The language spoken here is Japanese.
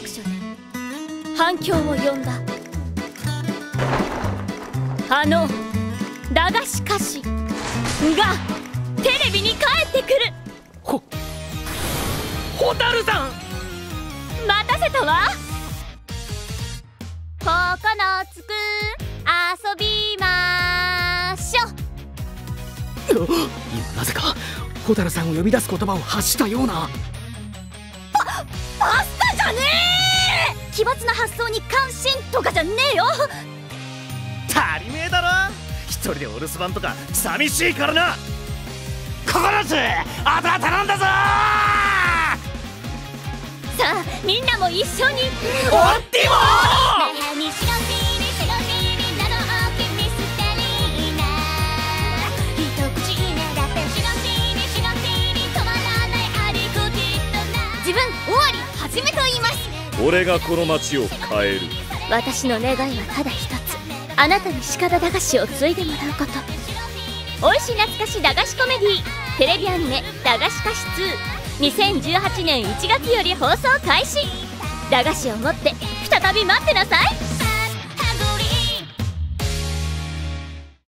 各所で反響を呼んだ駄菓子歌詞がテレビに帰ってくる。 蛍さん、 待たせたわ。9つく遊びましょ。 今なぜか蛍さんを呼び出す言葉を発したような。 パスタじゃねえ。奇抜な発想に関心とかじゃねえよ。 足りねえだろ、一人でお留守番とか寂しいからな。9つあとは頼んだぞ。 さあみんなも一緒にオッティモ自分尾張はじめと言います。 俺がこの町を変える。 私の願いはただ一つ、あなたに鹿田駄菓子を継いでもらうこと。おいし懐かし駄菓子コメディテレビアニメ「駄菓子歌詞2」2018年1月より放送開始。駄菓子を持って再び待ってなさい。